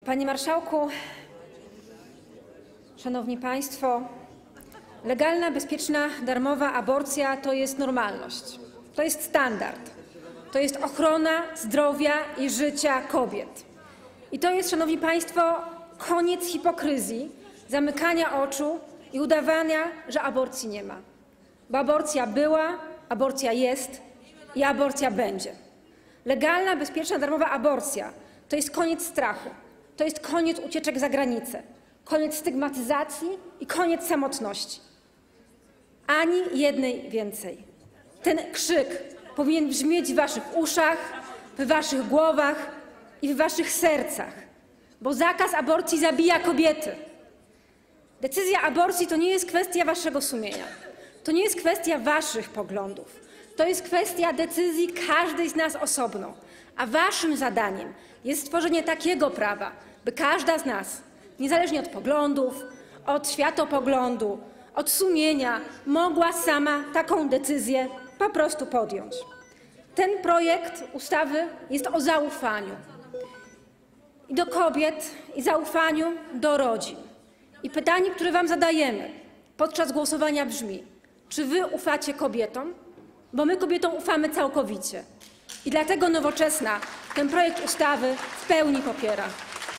Panie marszałku, szanowni państwo, legalna, bezpieczna, darmowa aborcja to jest normalność, to jest standard, to jest ochrona zdrowia i życia kobiet. I to jest, szanowni państwo, koniec hipokryzji, zamykania oczu i udawania, że aborcji nie ma. Bo aborcja była, aborcja jest i aborcja będzie. Legalna, bezpieczna, darmowa aborcja to jest koniec strachu, to jest koniec ucieczek za granicę, koniec stygmatyzacji i koniec samotności. Ani jednej więcej. Ten krzyk powinien brzmieć w waszych uszach, w waszych głowach i w waszych sercach, bo zakaz aborcji zabija kobiety. Decyzja aborcji to nie jest kwestia waszego sumienia, to nie jest kwestia waszych poglądów, to jest kwestia decyzji każdej z nas osobno, a waszym zadaniem jest stworzenie takiego prawa, by każda z nas, niezależnie od poglądów, od światopoglądu, od sumienia, mogła sama taką decyzję po prostu podjąć. Ten projekt ustawy jest o zaufaniu i do kobiet, i zaufaniu do rodzin. I pytanie, które wam zadajemy podczas głosowania brzmi: czy wy ufacie kobietom? Bo my kobietom ufamy całkowicie. I dlatego Nowoczesna ten projekt ustawy w pełni popiera.